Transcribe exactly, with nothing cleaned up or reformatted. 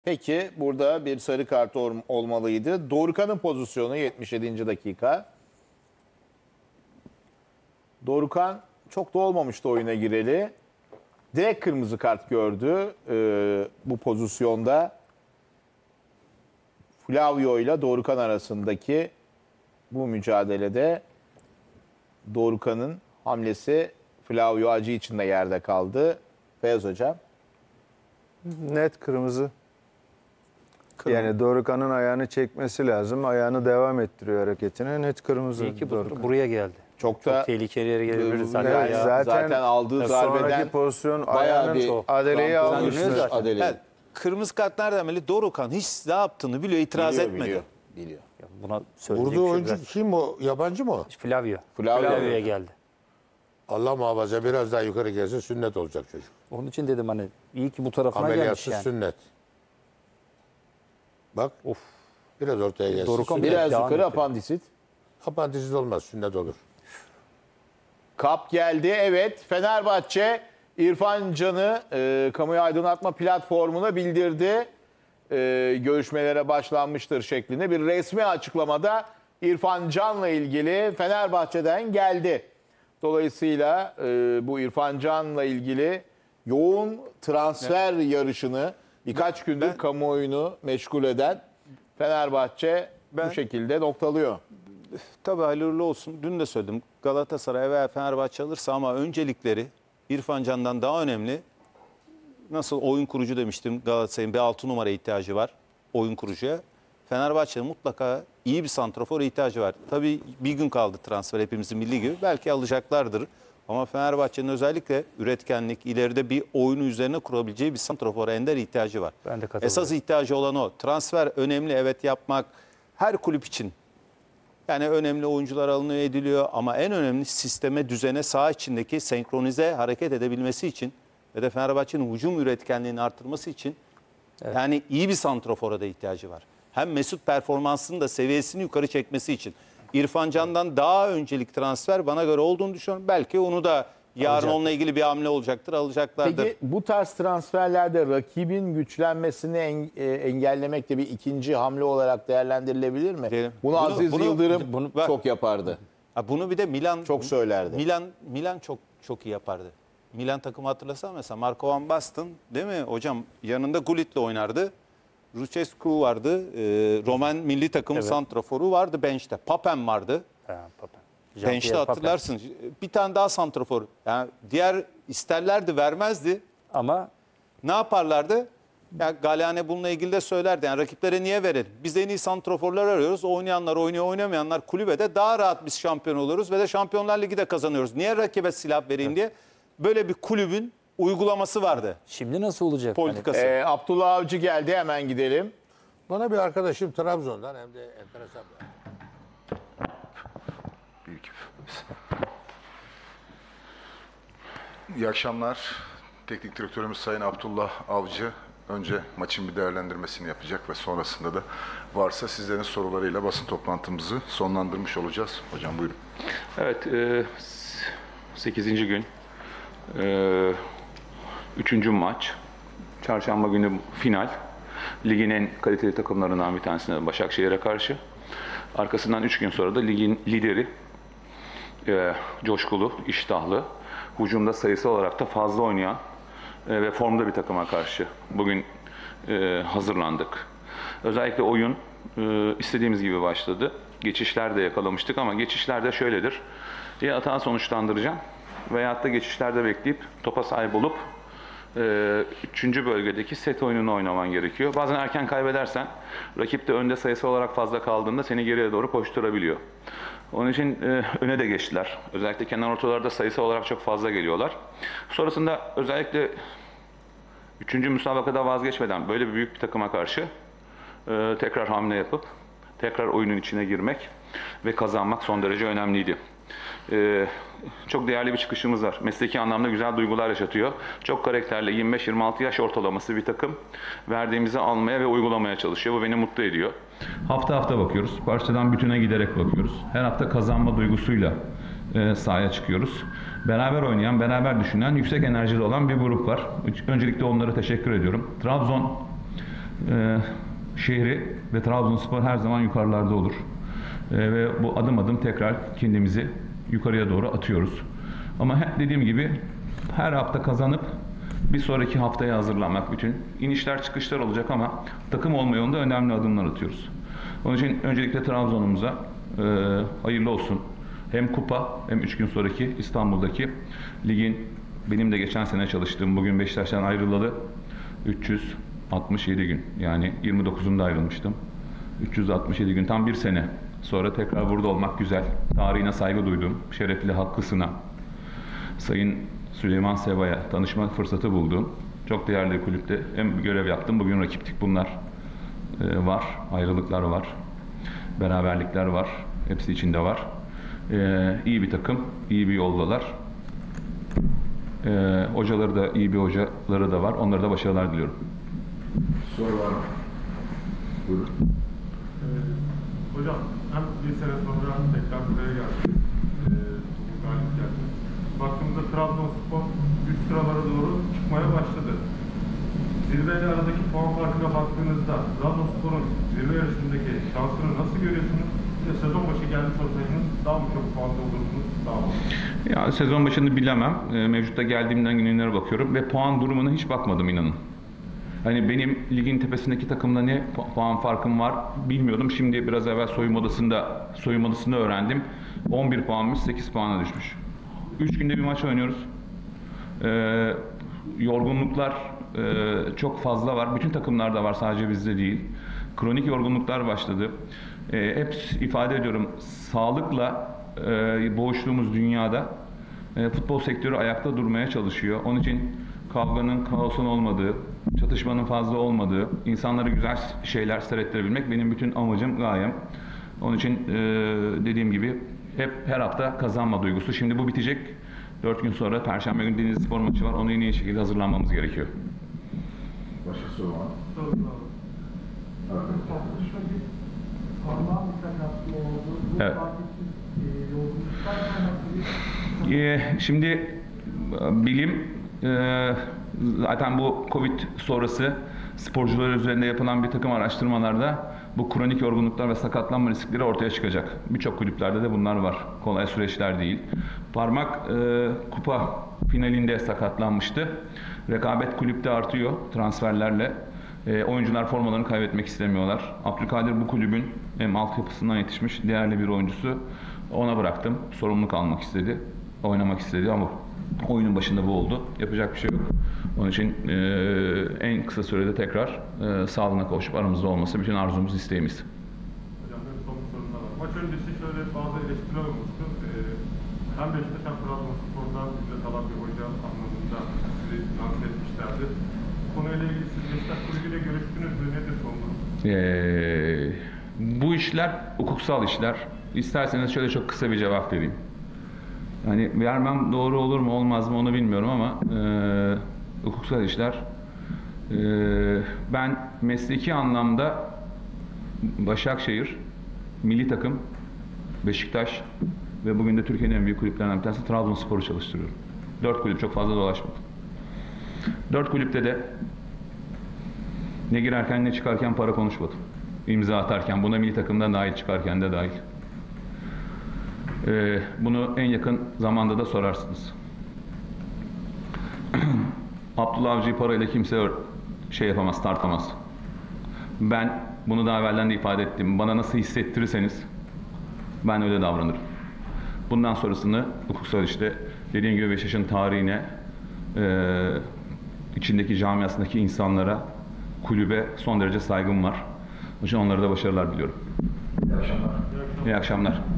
Peki burada bir sarı kart ol- olmalıydı. Dorukhan'ın pozisyonu yetmiş yedinci dakika. Dorukhan çok da olmamıştı oyuna gireli. Direkt kırmızı kart gördü ee, bu pozisyonda. Flavio ile Dorukhan arasındaki bu mücadelede Dorukhan'ın hamlesi Flavio acı içinde yerde kaldı. Beyaz hocam. Net kırmızı. Yani Dorukhan'ın ayağını çekmesi lazım. Ayağını devam ettiriyor hareketine. Net kırmızı. İyi ki bu, Dorukhan. buraya geldi. Çok da Çok tehlikeli yere gelebilir. Zaten, Evet, ayağı- zaten, zaten aldığı sonraki darbeden pozisyon bayağı ayağının bir adeleyi krampon almıştı. görünüyor zaten. Adele'yi. Evet, kırmızı kart nereden belli? Dorukhan hiç ne yaptığını biliyor, itiraz Biliyor, etmedi. biliyor, biliyor. Buna söyleyecek Vurduğu bir şey oyuncu yok. kim o? Yabancı mı o? Flavio. Flavio. Flavio'ya geldi. Allah muhafaza biraz daha yukarı gelse sünnet olacak çocuk. Onun için dedim hani iyi ki bu tarafına gelmiş Ameliyatsız yani. sünnet. Bak. Of. Biraz ortaya gelsin. Dorukhan Sünnet. Biraz Devam yukarı etti. apandisit. Apandisit olmaz, sünnet olur. Kap geldi. Evet, Fenerbahçe İrfan Can'ı e, kamuoyu aydınlatma platformuna bildirdi. E, görüşmelere başlanmıştır şeklinde bir resmi açıklamada İrfan Can'la ilgili Fenerbahçe'den geldi. Dolayısıyla e, bu İrfan Can'la ilgili yoğun transfer yarışını birkaç gündür ben- kamuoyunu meşgul eden Fenerbahçe Ben- bu şekilde noktalıyor. Tabii hayırlı olsun. Dün de söyledim. Galatasaray veya Fenerbahçe alırsa ama öncelikleri İrfan Can'dan daha önemli. Nasıl oyun kurucu demiştim, Galatasaray'ın bir altı numara ihtiyacı var oyun kurucuya. Fenerbahçe'nin mutlaka iyi bir santrafor ihtiyacı var. Tabii bir gün kaldı transfer, hepimizin milli gibi. Belki alacaklardır. Ama Fenerbahçe'nin özellikle üretkenlik, ileride bir oyunu üzerine kurabileceği bir santrafora ender ihtiyacı var. Ben de katılıyorum. Esas ihtiyacı olan o. Transfer önemli, evet, yapmak her kulüp için. Yani önemli oyuncular alınıyor, ediliyor ama en önemli sisteme, düzene, saha içindeki senkronize hareket edebilmesi için ve de Fenerbahçe'nin hücum üretkenliğini arttırması için yani iyi bir santrafora da ihtiyacı var. Hem Mesut performansının da seviyesini yukarı çekmesi için. İrfan Can'dan daha öncelik transfer bana göre olduğunu düşünüyorum. Belki onu da yarın Alacak. onunla ilgili bir hamle olacaktır, alacaklardır. Peki bu tarz transferlerde rakibin güçlenmesini en- e, engellemek de bir ikinci hamle olarak değerlendirilebilir mi? Diyelim. Bunu, Bunu- Aziz bunu- Yıldırım bunu- bak. çok yapardı. Ha, bunu bir de Milan Çok söylerdi. Milan Milan çok çok iyi yapardı. Milan takımı hatırlasana mesela Marco Van Basten değil mi hocam? Yanında Gullit'le oynardı. Lucescu vardı. E, Roman milli takım Evet. santraforu vardı bench'te. Papen vardı. Ha, Papen. Bench'te Jean-Pierre Papen. hatırlarsın. Bir tane daha santrafor. Yani diğer isterlerdi, vermezdi. Ama Ne yaparlardı? Ya Galhane bununla ilgili de söylerdi. Yani rakiplere niye verelim? Biz en iyi santraforlar arıyoruz. Oynayanlar oynuyor, oynamayanlar kulübede daha rahat biz şampiyon oluruz ve de Şampiyonlar Ligi de kazanıyoruz. Niye rakibe silah vereyim diye böyle bir kulübün uygulaması vardı. şimdi nasıl olacak? Hani Politikası. Ee, Abdullah Avcı geldi, hemen gidelim. Bana bir arkadaşım Trabzon'dan hem de enteresan bir Bir iki. İyi akşamlar. Teknik direktörümüz Sayın Abdullah Avcı önce maçın bir değerlendirmesini yapacak ve sonrasında da varsa sizlerin sorularıyla basın toplantımızı sonlandırmış olacağız. Hocam buyurun. Evet, e, sekizinci gün, e, üçüncü maç, çarşamba günü final. Ligin en kaliteli takımlarından bir tanesine Başakşehir'e karşı. Arkasından üç gün sonra da ligin lideri, e, coşkulu, iştahlı, hücumda sayısı olarak da fazla oynayan e, ve formda bir takıma karşı bugün e, hazırlandık. Özellikle oyun e, istediğimiz gibi başladı. Geçişler de yakalamıştık ama geçişler de şöyledir. Ya hata sonuçlandıracağım veyahut da geçişlerde bekleyip topa sahip olup e, üçüncü bölgedeki set oyununu oynaman gerekiyor. Bazen erken kaybedersen rakip de önde sayısı olarak fazla kaldığında seni geriye doğru koşturabiliyor. Onun için e, öne de geçtiler. Özellikle kenar ortalarda sayısı olarak çok fazla geliyorlar. Sonrasında özellikle üçüncü müsabakada vazgeçmeden böyle bir büyük bir takıma karşı e, tekrar hamle yapıp tekrar oyunun içine girmek ve kazanmak son derece önemliydi. E, çok değerli bir çıkışımız var. Mesleki anlamda güzel duygular yaşatıyor. Çok karakterli yirmi beş yirmi altı yaş ortalaması bir takım verdiğimizi almaya ve uygulamaya çalışıyor. Bu beni mutlu ediyor. Hafta hafta bakıyoruz. Parçadan bütüne giderek bakıyoruz. Her hafta kazanma duygusuyla e, sahaya çıkıyoruz. Beraber oynayan, beraber düşünen, yüksek enerjili olan bir grup var. Öncelikle onlara teşekkür ediyorum. Trabzon e, şehri ve Trabzonspor her zaman yukarılarda olur. E, ve bu adım adım tekrar kendimizi yukarıya doğru atıyoruz. Ama he- dediğim gibi her hafta kazanıp bir sonraki haftaya hazırlanmak bütün. İnişler çıkışlar olacak ama takım olma yolunda önemli adımlar atıyoruz. Onun için öncelikle Trabzon'umuza e, hayırlı olsun. Hem kupa hem üç gün sonraki İstanbul'daki ligin benim de geçen sene çalıştığım, bugün Beşiktaş'tan ayrılalı üç yüz altmış yedi gün. Yani yirmi dokuzunda ayrılmıştım. üç yüz altmış yedi gün, tam bir sene sonra tekrar burada olmak güzel. Tarihine saygı duyduğum, şerefli hakkısına Sayın Süleyman Seba'ya tanışma fırsatı buldum. Çok değerli bir kulüpte hem bir görev yaptım. Bugün rakiptik bunlar e, var. Ayrılıklar var. Beraberlikler var. Hepsi içinde var. E, iyi bir takım. İyi bir yoldalar. E, hocaları da iyi bir hocaları da var. Onlara da başarılar diliyorum. Soru var mı? Buyurun. Ee, hocam hem bir sene sonra tekrar buraya geldiniz. Ee, bugün galip geldiniz. Baktığımızda Trabzonspor üst sıralara doğru çıkmaya başladı. Zirveyle aradaki puan farkına baktığınızda Trabzonspor'un zirve yarışındaki şansını nasıl görüyorsunuz? Ve sezon başı gelmiş olsaydınız daha mı çok puanda olurdunuz? Daha mı? Ya sezon başını bilemem. E, mevcutta geldiğimden günlere bakıyorum ve puan durumuna hiç bakmadım, inanın. Hani benim ligin tepesindeki takımda ne pu- puan farkım var bilmiyordum. Şimdi biraz evvel soyunma odasında soyunma odasında öğrendim. on bir puanmış, sekiz puana düşmüş. üç günde bir maç oynuyoruz. Ee, yorgunluklar e, çok fazla var. Bütün takımlarda var, sadece bizde değil. Kronik yorgunluklar başladı. Ee, hep ifade ediyorum, sağlıkla e, boğuştuğumuz dünyada e, futbol sektörü ayakta durmaya çalışıyor. Onun için kavganın, kaosun olmadığı, çatışmanın fazla olmadığı, insanlara güzel şeyler seyrettirebilmek benim bütün amacım, gayem. Onun için e, dediğim gibi hep her hafta kazanma duygusu. Şimdi bu bitecek. Dört gün sonra Perşembe günü Denizlispor maçı var. Ona en iyi şekilde hazırlanmamız gerekiyor. Başka soru var mı? Sorun var. Evet. Ee, şimdi e, bilim e, zaten bu Covid sonrası sporcular üzerinde yapılan bir takım araştırmalarda bu kronik yorgunluklar ve sakatlanma riskleri ortaya çıkacak. Birçok kulüplerde de bunlar var. Kolay süreçler değil. Parmak e, kupa finalinde sakatlanmıştı. Rekabet kulüpte artıyor transferlerle. E, oyuncular formalarını kaybetmek istemiyorlar. Abdülkadir bu kulübün hem altyapısından yetişmiş değerli bir oyuncusu. Ona bıraktım. Sorumluluk almak istedi. Oynamak istedi ama oyunun başında bu oldu. Yapacak bir şey yok. Onun için e, en kısa sürede tekrar e, sağlığına kavuşup aramızda olması bütün arzumuz, isteğimiz. Hocam benim son bir sorum daha var. Maç öncesi şöyle bazı eleştiriler olmuştu. Ee, hem Beşiktaş hem Trabzonspor'dan ücret alan bir hoca anlamında sizi lanse etmişlerdi. Konuyla ilgili siz Beşiktaş kulübüyle görüştünüz mü? Nedir son durum? E, bu işler hukuksal işler. İsterseniz şöyle çok kısa bir cevap vereyim. Yani vermem doğru olur mu olmaz mı onu bilmiyorum ama e, hukuksal işler. E, ben mesleki anlamda Başakşehir, milli takım, Beşiktaş ve bugün de Türkiye'nin en büyük kulüplerinden bir tanesi Trabzonspor'u çalıştırıyorum. Dört kulüp, çok fazla dolaşmadım. Dört kulüpte de ne girerken ne çıkarken para konuşmadım. İmza atarken, buna milli takımdan dahil, çıkarken de dahil. Ee, bunu en yakın zamanda da sorarsınız. Abdullah Avcı'yı parayla kimse şey yapamaz, tartamaz. Ben bunu daha evvelden de ifade ettim. Bana nasıl hissettirirseniz ben öyle davranırım. Bundan sonrasını hukuksal işte dediğim gibi Beşiktaş'ın tarihine, e, içindeki camiasındaki insanlara, kulübe son derece saygım var. Onun için onlara da başarılar diliyorum. İyi akşamlar. İyi akşamlar.